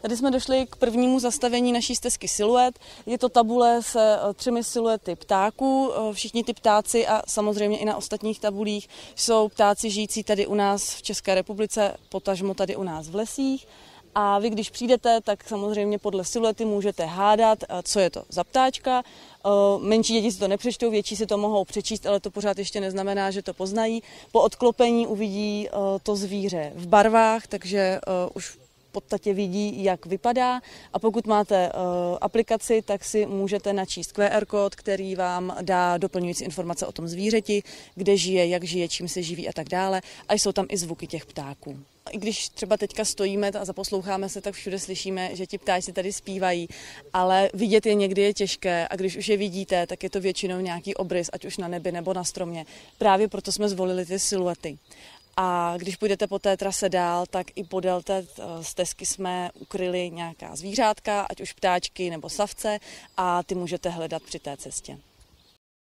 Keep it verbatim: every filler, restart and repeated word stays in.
Tady jsme došli k prvnímu zastavení naší stezky Siluet. Je to tabule se třemi siluety ptáků. Všichni ty ptáci a samozřejmě i na ostatních tabulích jsou ptáci žijící tady u nás v České republice, potažmo tady u nás v lesích. A vy, když přijdete, tak samozřejmě podle siluety můžete hádat, co je to za ptáčka. Menší děti si to nepřečtou, větší si to mohou přečíst, ale to pořád ještě neznamená, že to poznají. Po odklopení uvidí to zvíře v barvách, takže už v podstatě vidí, jak vypadá. A pokud máte aplikaci, tak si můžete načíst Q R kód, který vám dá doplňující informace o tom zvířeti, kde žije, jak žije, čím se živí a tak dále. A jsou tam i zvuky těch ptáků. I když třeba teďka stojíme a zaposloucháme se, tak všude slyšíme, že ti ptáci tady zpívají, ale vidět je někdy je těžké a když už je vidíte, tak je to většinou nějaký obrys, ať už na nebi nebo na stromě. Právě proto jsme zvolili ty siluety. A když půjdete po té trase dál, tak i podél té stezky jsme ukryli nějaká zvířátka, ať už ptáčky nebo savce, a ty můžete hledat při té cestě.